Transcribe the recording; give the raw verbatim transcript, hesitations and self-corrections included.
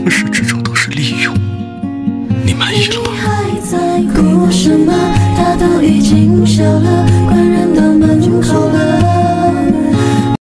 从始至终都是利用。你满意了吗？ 你还在哭什么？他都已经笑了。